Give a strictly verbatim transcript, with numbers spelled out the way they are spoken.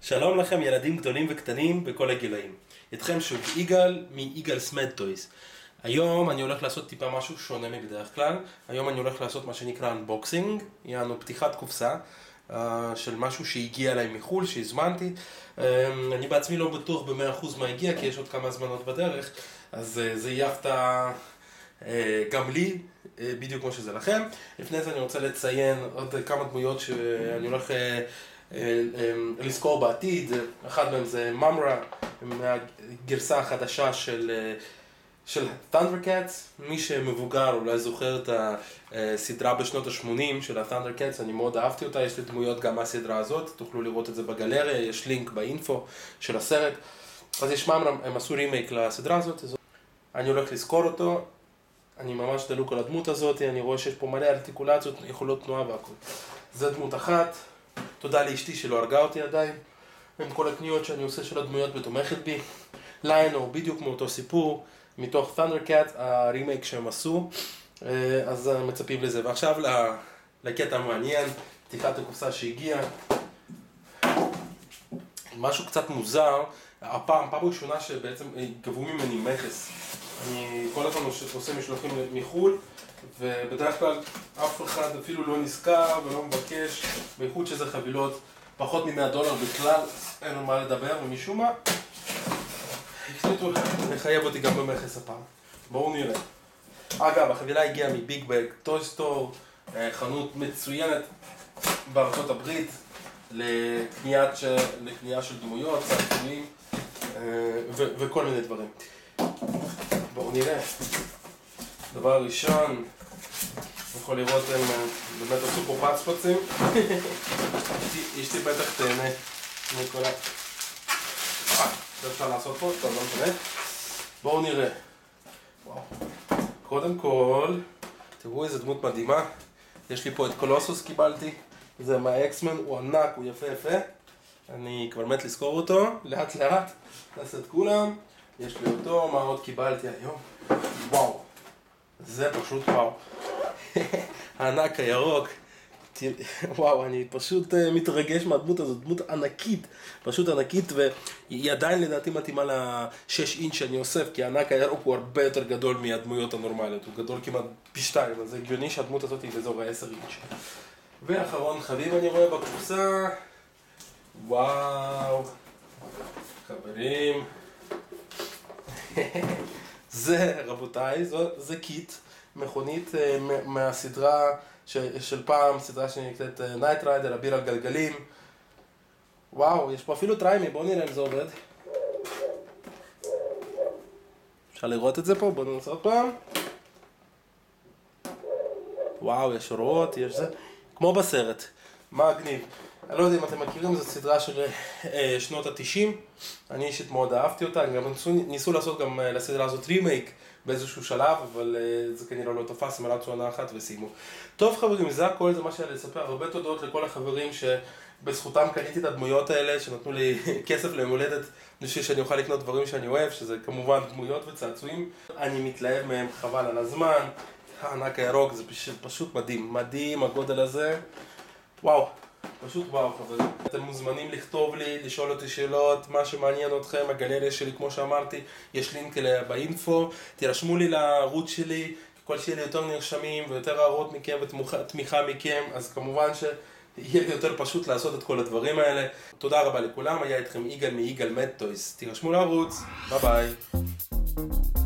שלום לכם ילדים גדולים וקטנים בכל הגילאים. איתכם שוב יגאל מיגאל's Mad Toys. היום אני הולך לעשות טיפה משהו שונה מבדרך כלל. היום אני הולך לעשות מה שנקרא unboxing, יענו פתיחת קופסה uh, של משהו שהגיע אליי מחול, שהזמנתי. Uh, אני בעצמי לא בטוח ב-מאה אחוז מה הגיע, כי יש עוד כמה זמנות בדרך, אז uh, זה יהיה הפתעה uh, גם לי, uh, בדיוק כמו שזה לכם. לפני זה אני רוצה לציין עוד כמה דמויות שאני הולך... Uh, לזכור בעתיד. אחד מהם זה ממרה, מהגרסה החדשה של של Thundercats. מי שמבוגר אולי זוכר את הסדרה בשנות ה-שמונים של ה-Thundercats, אני מאוד אהבתי אותה. יש לי דמויות גם מהסדרה הזאת, תוכלו לראות את זה בגלריה, יש לינק באינפו של הסרט. אז יש ממרה, הם עשו רימייק לסדרה הזאת, אני הולך לזכור אותו. אני ממש דלוק על הדמות הזאת, אני רואה שיש פה מלא ארטיקולציות, יכולות תנועה והכל. זה דמות אחת. תודה לאשתי שלא הרגה אותי עדיין, עם כל הקניות שאני עושה של הדמויות ותומכת בי. ליונו, בדיוק מאותו סיפור, מתוך Thundercats, הרימייק שהם עשו, אז מצפים לזה. ועכשיו לקטע המעניין, פתיחת הקופסה שהגיעה. משהו קצת מוזר, הפעם, פעם ראשונה שבעצם גבו ממני מכס. אני כל הזמן עושה משלוחים מחול, ובדרך כלל אף אחד אפילו לא נזכר ולא מבקש, בייחוד שזה חבילות פחות מ-מאה דולר בכלל, אין לו מה לדבר, ומשום מה החליטו לחייב אותי גם במכס הפעם. בואו נראה. אגב, החבילה הגיעה מביג בג טוי סטור, חנות מצוינת בארצות הברית לקנייה של דמויות, צעצועים וכל מיני דברים. בואו נראה. דבר ראשון, יכול לראות הם באמת עשו פה פצפצים. אשתי בטח תהנה מכל ה... אה, זה אפשר לעשות פה, טוב, לא משנה. בואו נראה. וואו. קודם כל, תראו איזה דמות מדהימה. יש לי פה את קולוסוס קיבלתי. זה מהאקסמן, הוא ענק, הוא יפה יפה. אני כבר מת לזכור אותו, לאט לאט. נעשה את כולם. יש לי אותו, מה עוד קיבלתי היום? וואו. זה פשוט וואו. הענק הירוק. וואו, אני פשוט מתרגש מהדמות הזאת, דמות ענקית, פשוט ענקית, והיא עדיין לדעתי מתאימה לשש אינץ' שאני אוסף, כי הענק הירוק הוא הרבה יותר גדול מהדמויות הנורמליות, הוא גדול כמעט פי שתיים, אז זה הגיוני שהדמות הזאת היא באזור ה-עשר אינץ'. ואחרון חביב אני רואה בקופסה, וואו, חברים, זה רבותיי, זה קיט, מכונית מהסדרה של פעם, סדרה שנקראת נייט ריידר, אביר על גלגלים. וואו, יש פה אפילו טריימי, בואו נראה אם זה עובד. אפשר לראות את זה פה, בואו ננסה עוד פעם. וואו, יש אורות, יש זה, כמו בסרט, מגניב. אני לא יודע אם אתם מכירים, זו סדרה של שנות ה-תשעים, אני אישית מאוד אהבתי אותה, גם ניסו, ניסו לעשות גם לסדרה הזאת רימייק באיזשהו שלב, אבל זה כנראה לא תפס, הם רצו עונה אחת וסיימו. טוב חברים, זה הכל, זה מה שהיה לספר. הרבה תודות לכל החברים שבזכותם קניתי את הדמויות האלה, שנתנו לי כסף ליום הולדת, בשביל שאני אוכל לקנות דברים שאני אוהב, שזה כמובן דמויות וצעצועים. אני מתלהב מהם, חבל על הזמן. הענק הירוק, זה פשוט, פשוט מדהים, מדהים הגודל הזה. וואו. פשוט וואו חברים, אתם מוזמנים לכתוב לי, לשאול אותי שאלות, מה שמעניין אתכם, הגלריה שלי כמו שאמרתי, יש לינק אליה באינפו, תירשמו לי לערוץ שלי, ככל שיהיה לי יותר נרשמים ויותר הערות מכם ותמיכה מכם, אז כמובן שיהיה לי יותר פשוט לעשות את כל הדברים האלה. תודה רבה לכולם, היה איתכם יגאל מיגאל Mad Toys, תירשמו לערוץ, ביי ביי.